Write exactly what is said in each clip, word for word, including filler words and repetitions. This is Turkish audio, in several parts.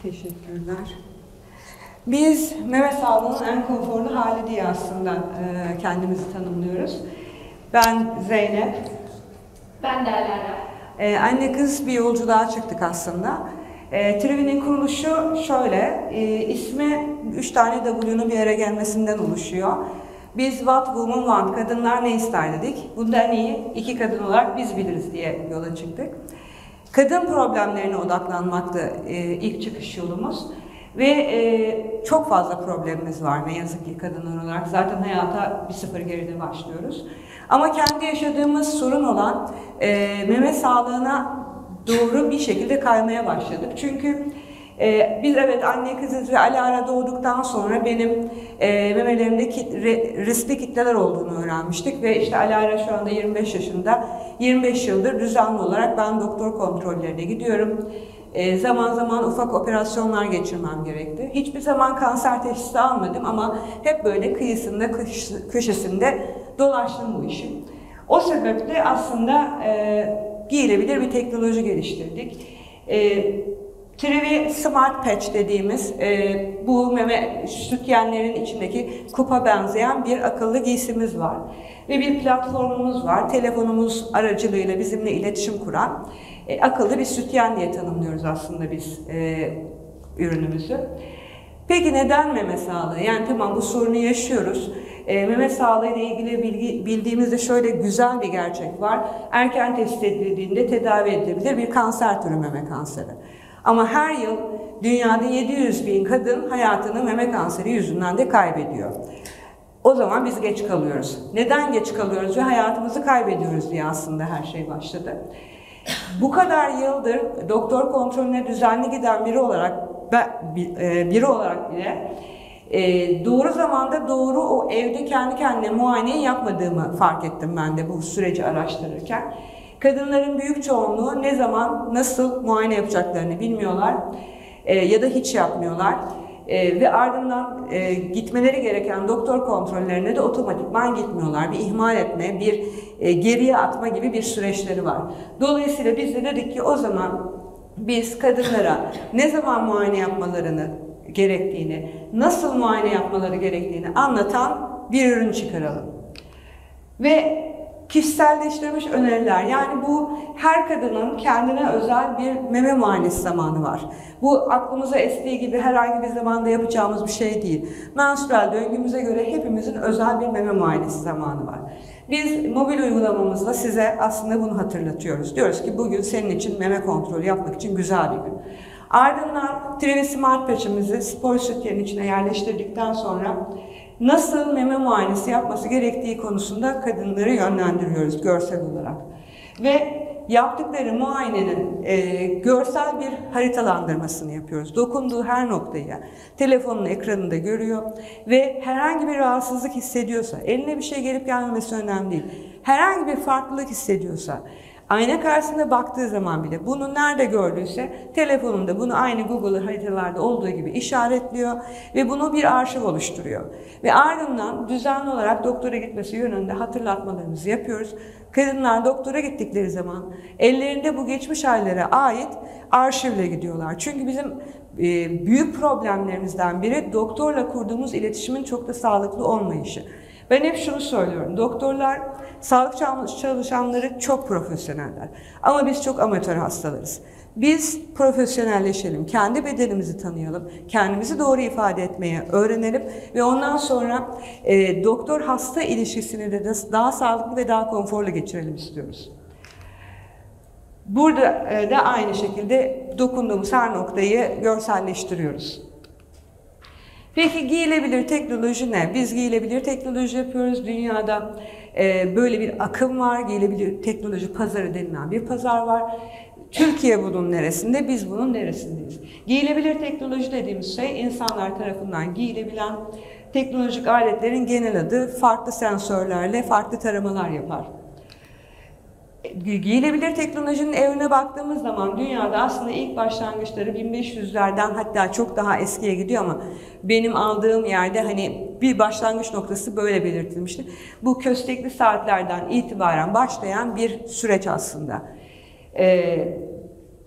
Teşekkürler. Biz meme sağlığının en konforlu hali diye aslında e, kendimizi tanımlıyoruz. Ben Zeynep. Ben de Alara. E, anne kız bir yolculuğa çıktık aslında. E, Trivi'nin kuruluşu şöyle, e, ismi üç tane W'nun bir yere gelmesinden oluşuyor. Biz What Women Want, kadınlar ne ister dedik. Bundan iyi iki kadın olarak biz biliriz diye yola çıktık. Kadın problemlerine odaklanmaktı e, ilk çıkış yolumuz. Ve e, çok fazla problemimiz var ne yazık ki kadınlar olarak. Zaten hayata bir sıfır geride başlıyoruz. Ama kendi yaşadığımız sorun olan e, meme sağlığına doğru bir şekilde kaymaya başladık. Çünkü e, biz evet anne kızız ve Alara doğduktan sonra benim e, memelerimde kit, re, riskli kitleler olduğunu öğrenmiştik. Ve işte Alara şu anda yirmi beş yaşında. yirmi beş yıldır düzenli olarak ben doktor kontrollerine gidiyorum. E, zaman zaman ufak operasyonlar geçirmem gerekti. Hiçbir zaman kanser teşhisi almadım ama hep böyle kıyısında, köş, köşesinde dolaştım bu işin. O sebeple aslında e, giyilebilir bir teknoloji geliştirdik. E, Trivi Smart Patch dediğimiz e, bu meme sütyenlerin içindeki kupa benzeyen bir akıllı giysimiz var. Ve bir platformumuz var. Telefonumuz aracılığıyla bizimle iletişim kuran e, akıllı bir sütyen diye tanımlıyoruz aslında biz e, ürünümüzü. Peki neden meme sağlığı? Yani tamam bu sorunu yaşıyoruz. E, meme sağlığı ile ilgili bilgi, bildiğimizde şöyle güzel bir gerçek var. Erken tespit edildiğinde tedavi edilebilir bir kanser türü meme kanseri. Ama her yıl dünyada yedi yüz bin kadın hayatını meme kanseri yüzünden de kaybediyor. O zaman biz geç kalıyoruz. Neden geç kalıyoruz ve hayatımızı kaybediyoruz diye aslında her şey başladı. Bu kadar yıldır doktor kontrolüne düzenli giden biri olarak biri olarak bile doğru zamanda doğru o evde kendi kendine muayeneyi yapmadığımı fark ettim ben de bu süreci araştırırken. Kadınların büyük çoğunluğu ne zaman, nasıl muayene yapacaklarını bilmiyorlar e, ya da hiç yapmıyorlar. E, ve ardından e, gitmeleri gereken doktor kontrollerine de otomatikman gitmiyorlar. Bir ihmal etme, bir e, geriye atma gibi bir süreçleri var. Dolayısıyla biz de dedik ki o zaman biz kadınlara ne zaman muayene yapmalarını gerektiğini, nasıl muayene yapmaları gerektiğini anlatan bir ürün çıkaralım. Ve kişiselleştirilmiş öneriler, yani bu her kadının kendine özel bir meme muayenesi zamanı var. Bu aklımıza estiği gibi herhangi bir zamanda yapacağımız bir şey değil. Menstrüel döngümüze göre hepimizin özel bir meme muayenesi zamanı var. Biz mobil uygulamamızla size aslında bunu hatırlatıyoruz. Diyoruz ki bugün senin için meme kontrolü yapmak için güzel bir gün. Ardından Trivi Smart Patch'imizi spor sütyenin içine yerleştirdikten sonra nasıl meme muayenesi yapması gerektiği konusunda kadınları yönlendiriyoruz görsel olarak. Ve yaptıkları muayenenin e, görsel bir haritalandırmasını yapıyoruz. Dokunduğu her noktayı telefonun ekranında görüyor ve herhangi bir rahatsızlık hissediyorsa, eline bir şey gelip gelmemesi önemli değil. Herhangi bir farklılık hissediyorsa, ayna karşısında baktığı zaman bile bunu nerede gördüyse telefonunda bunu aynı Google haritalarda olduğu gibi işaretliyor ve bunu bir arşiv oluşturuyor. Ve ardından düzenli olarak doktora gitmesi yönünde hatırlatmalarımızı yapıyoruz. Kadınlar doktora gittikleri zaman ellerinde bu geçmiş hallere ait arşivle gidiyorlar. Çünkü bizim e, büyük problemlerimizden biri doktorla kurduğumuz iletişimin çok da sağlıklı olmayışı. Ben hep şunu söylüyorum, doktorlar, sağlık çalışanları çok profesyoneller ama biz çok amatör hastalarız. Biz profesyonelleşelim, kendi bedenimizi tanıyalım, kendimizi doğru ifade etmeye öğrenelim ve ondan sonra e, doktor-hasta ilişkisini de daha sağlıklı ve daha konforlu geçirelim istiyoruz. Burada e, da aynı şekilde dokunduğumuz her noktayı görselleştiriyoruz. Peki giyilebilir teknoloji ne? Biz giyilebilir teknoloji yapıyoruz. Dünyada e, böyle bir akım var. Giyilebilir teknoloji pazarı denilen bir pazar var. Türkiye bunun neresinde, biz bunun neresindeyiz? Giyilebilir teknoloji dediğimiz şey insanlar tarafından giyilebilen teknolojik aletlerin genel adı, farklı sensörlerle farklı taramalar yapar. Giyilebilir teknolojinin evine baktığımız zaman dünyada aslında ilk başlangıçları bin beş yüzlerden hatta çok daha eskiye gidiyor ama benim aldığım yerde hani bir başlangıç noktası böyle belirtilmişti. Bu köstekli saatlerden itibaren başlayan bir süreç aslında. Ee,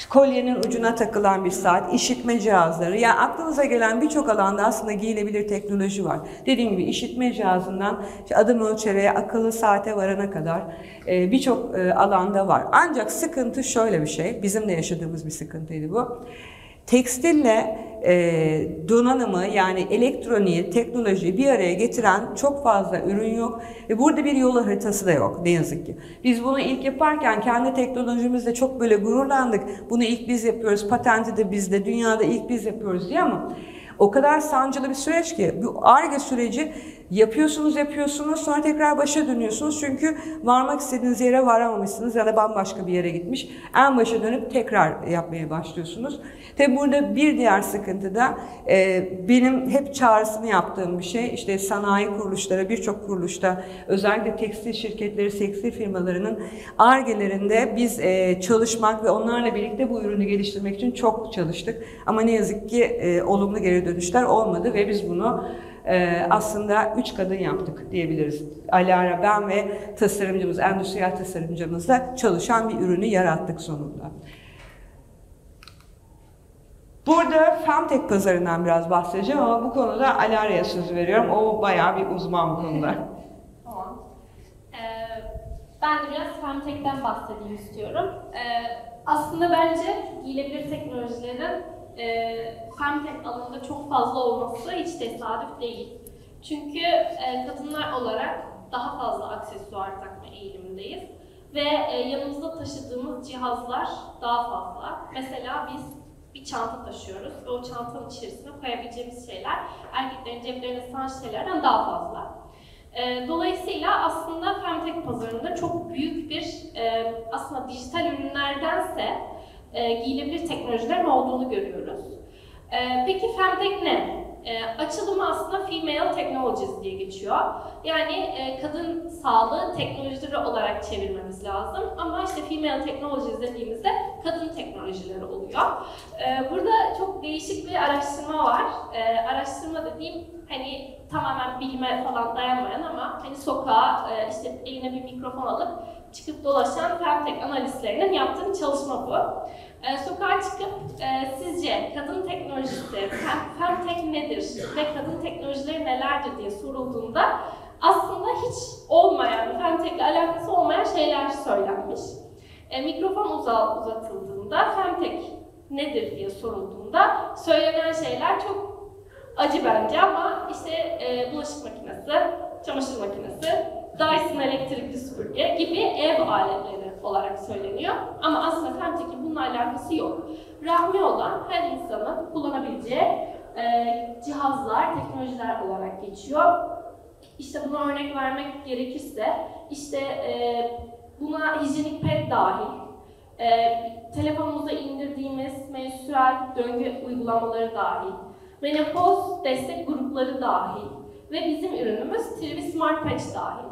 kolyenin ucuna takılan bir saat, işitme cihazları. Yani aklınıza gelen birçok alanda aslında giyilebilir teknoloji var. Dediğim gibi işitme cihazından işte adım ölçereye, akıllı saate varana kadar e, birçok e, alanda var. Ancak sıkıntı şöyle bir şey, bizim de yaşadığımız bir sıkıntıydı bu. Tekstille e, donanımı yani elektroniği, teknolojiyi bir araya getiren çok fazla ürün yok ve burada bir yol haritası da yok ne yazık ki. Biz bunu ilk yaparken kendi teknolojimizle çok böyle gururlandık. Bunu ilk biz yapıyoruz, patenti de bizde, dünyada ilk biz yapıyoruz diye ama o kadar sancılı bir süreç ki bu Ar-Ge süreci yapıyorsunuz yapıyorsunuz sonra tekrar başa dönüyorsunuz çünkü varmak istediğiniz yere varamamışsınız ya da bambaşka bir yere gitmiş. En başa dönüp tekrar yapmaya başlıyorsunuz. Tabi burada bir diğer sıkıntı da e, benim hep çağrısını yaptığım bir şey işte sanayi kuruluşları birçok kuruluşta özellikle tekstil şirketleri, tekstil firmalarının Ar-Ge'lerinde biz e, çalışmak ve onlarla birlikte bu ürünü geliştirmek için çok çalıştık. Ama ne yazık ki e, olumlu geri dönüşler olmadı ve biz bunu Ee, aslında üç kadın yaptık diyebiliriz. Alara, ben ve tasarımcımız, endüstriyel tasarımcımızla çalışan bir ürünü yarattık sonunda. Burada Femtek pazarından biraz bahsedeceğim ama bu konuda Alara'ya söz veriyorum. O bayağı bir uzman bu konuda. Tamam. Ee, ben de biraz Femtek'ten bahsedeyim istiyorum. Ee, aslında bence giyilebilir teknolojilerin e, Femtek alanında çok fazla olması hiç tesadüf değil. Çünkü e, kadınlar olarak daha fazla aksesuar takma eğilimindeyiz ve e, yanımızda taşıdığımız cihazlar daha fazla. Mesela biz bir çanta taşıyoruz ve o çantanın içerisine koyabileceğimiz şeyler erkeklerin ceplerine sığan şeylerden daha fazla. E, dolayısıyla aslında Femtek pazarında çok büyük bir e, aslında dijital ürünlerdense e, giyilebilir teknolojilerin olduğunu görüyoruz. E, peki Femtek ne? E, açılımı aslında Female Technologies diye geçiyor. Yani e, kadın sağlığı teknolojileri olarak çevirmemiz lazım. Ama işte Female Technologies dediğimizde kadın teknolojileri oluyor. E, burada çok değişik bir araştırma var. E, araştırma dediğim hani tamamen bilime falan dayanmayan ama hani sokağa e, işte eline bir mikrofon alıp çıkıp dolaşan Femtek analistlerinin yaptığı bir çalışma bu. E, sokağa çıkıp e, sizce kadın teknolojisi, Femtek nedir ve kadın teknolojileri nelerdir diye sorulduğunda aslında hiç olmayan, Femtek'le alakası olmayan şeyler söylenmiş. E, mikrofon uza, uzatıldığında Femtek nedir diye sorulduğunda söylenen şeyler çok acı bence ama işte e, bulaşık makinesi, çamaşır makinesi, Dyson elektrikli süpürge gibi ev aletleri olarak söyleniyor. Ama aslında Femtek'in bununla alakası yok. Rahmi olan her insanın kullanabileceği e, cihazlar, teknolojiler olarak geçiyor. İşte buna örnek vermek gerekirse, işte e, buna hijyenik ped dahil, e, telefonumuza indirdiğimiz menstrüel döngü uygulamaları dahil, menopoz destek grupları dahil ve bizim ürünümüz Trivi Smart Patch dahil.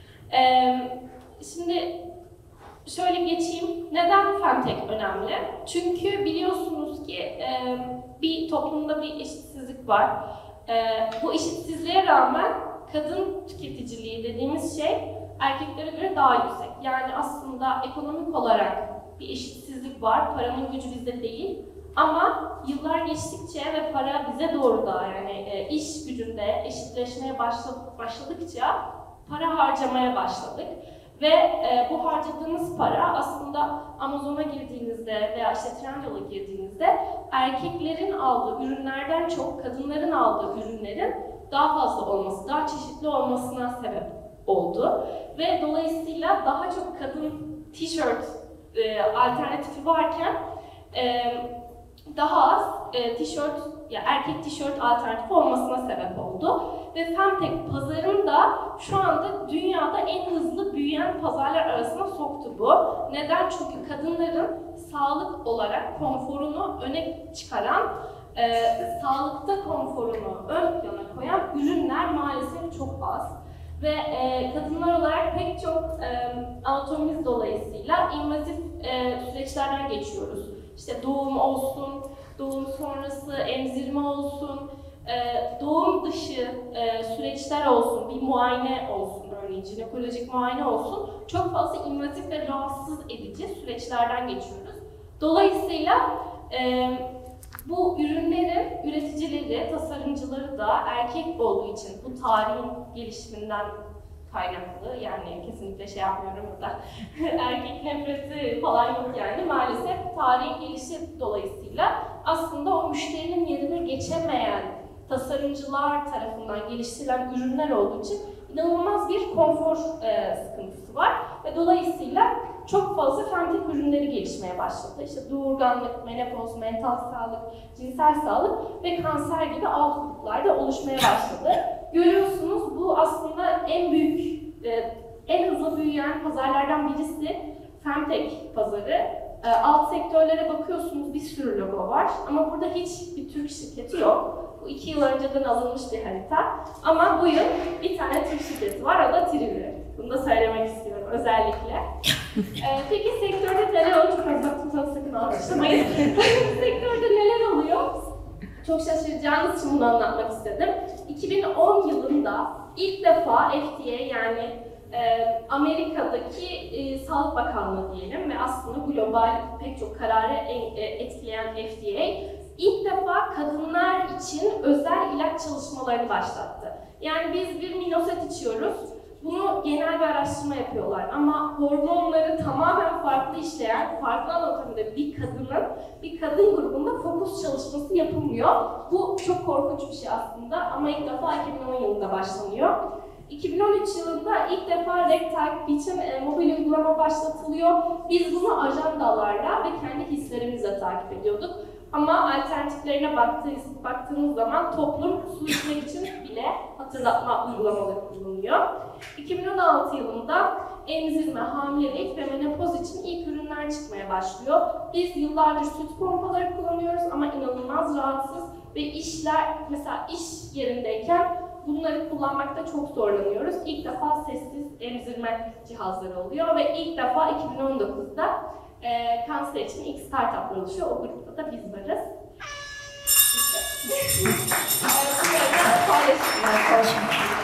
Ee, şimdi şöyle geçeyim. Neden Femtek önemli? Çünkü biliyorsunuz ki e, bir toplumda bir eşitsizlik var. E, bu eşitsizliğe rağmen kadın tüketiciliği dediğimiz şey erkeklere göre daha yüksek. Yani aslında ekonomik olarak bir eşitsizlik var. Paranın gücü bizde değil. Ama yıllar geçtikçe ve para bize doğru da yani e, iş gücünde eşitleşmeye başladıkça para harcamaya başladık. Ve e, bu harcadığımız para aslında Amazon'a girdiğinizde veya işte Trendyol'a girdiğinizde erkeklerin aldığı ürünlerden çok kadınların aldığı ürünlerin daha fazla olması, daha çeşitli olmasına sebep oldu. Ve dolayısıyla daha çok kadın tişört e, alternatifi varken e, daha az e, tişört, ya erkek tişört alternatifi olmasına sebep oldu. Ve Femtek pazarında şu anda dünyada en hızlı büyüyen pazarlar arasına soktu bu. Neden? Çünkü kadınların sağlık olarak konforunu öne çıkaran, e, sağlıkta konforunu ön plana koyan ürünler maalesef çok az. Ve e, kadınlar olarak pek çok e, anatomimiz dolayısıyla invazif e, süreçlerden geçiyoruz. İşte doğum olsun, doğum sonrası emzirme olsun, Ee, doğum dışı e, süreçler olsun, bir muayene olsun, örneğin jinekolojik muayene olsun, çok fazla invazif ve rahatsız edici süreçlerden geçiyoruz. Dolayısıyla e, bu ürünlerin üreticileri, tasarımcıları da erkek olduğu için bu tarihin gelişiminden kaynaklı, yani kesinlikle şey yapmıyorum burada, erkek nefreti falan yok yani, maalesef tarihin gelişi dolayısıyla aslında o müşterinin yerine geçemeyen tasarımcılar tarafından geliştirilen ürünler olduğu için inanılmaz bir konfor e, sıkıntısı var ve dolayısıyla çok fazla femtek ürünleri gelişmeye başladı. İşte doğurganlık, menopoz, mental sağlık, cinsel sağlık ve kanser gibi alt gruplarda oluşmaya başladı. Görüyorsunuz bu aslında en büyük, e, en hızlı büyüyen pazarlardan birisi femtek pazarı. E, alt sektörlere bakıyorsunuz bir sürü logo var ama burada hiç bir Türk şirketi yok. Bu iki yıl önceden alınmış bir harita. Ama bu yıl bir tane Türk şirketi var, o da Trivri. Bunu da söylemek istiyorum özellikle. ee, peki sektörde neler oluyor? Çok anlattığımda sakın alkışlamayın. Sektörde neler oluyor? Çok şaşıracağınız için bunu anlatmak istedim. iki bin on yılında ilk defa F D A, yani e, Amerika'daki e, Sağlık Bakanlığı diyelim ve aslında global pek çok kararı en, e, etkileyen F D A, İlk defa kadınlar için özel ilaç çalışmalarını başlattı. Yani biz bir minoset içiyoruz, bunu genel bir araştırma yapıyorlar ama hormonları tamamen farklı işleyen, farklı anatomide bir kadının, bir kadın grubunda fokus çalışması yapılmıyor. Bu çok korkunç bir şey aslında ama ilk defa iki bin on yılında başlanıyor. iki bin on üç yılında ilk defa Rectalk için e, mobil uygulama başlatılıyor. Biz bunu ajandalarla ve kendi hislerimizle takip ediyorduk. Ama alternatiflerine baktığınız, baktığınız zaman toplum su içmek için bile hatırlatma uygulamaları kullanıyor. iki bin on altı yılında emzirme, hamilelik ve menopoz için ilk ürünler çıkmaya başlıyor. Biz yıllardır süt pompaları kullanıyoruz ama inanılmaz rahatsız ve işler, mesela iş yerindeyken bunları kullanmakta çok zorlanıyoruz. İlk defa sessiz emzirme cihazları oluyor ve ilk defa iki bin on dokuzda e, kanser için ilk startup oluşuyor. O grupta da biz varız. İşte. Evet, paylaşımlar.